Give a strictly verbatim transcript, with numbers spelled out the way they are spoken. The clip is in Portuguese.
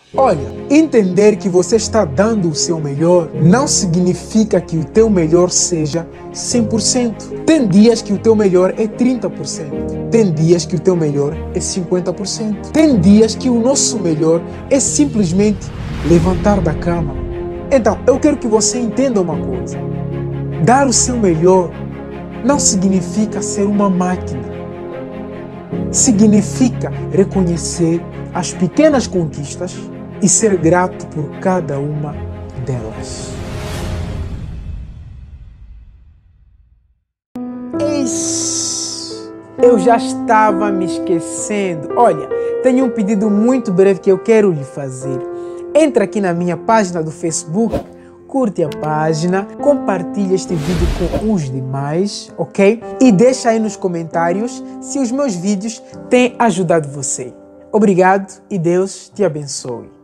Olha, entender que você está dando o seu melhor não significa que o teu melhor seja cem por cento. Tem dias que o teu melhor é trinta por cento. Tem dias que o teu melhor é cinquenta por cento. Tem dias que o nosso melhor é simplesmente levantar da cama. Então, eu quero que você entenda uma coisa. Dar o seu melhor não significa ser uma máquina. Significa reconhecer as pequenas conquistas e ser grato por cada uma delas. Ixi, eu já estava me esquecendo. Olha, tenho um pedido muito breve que eu quero lhe fazer. Entra aqui na minha página do Facebook, curte a página, compartilha este vídeo com os demais, ok? E deixa aí nos comentários se os meus vídeos têm ajudado você. Obrigado e Deus te abençoe.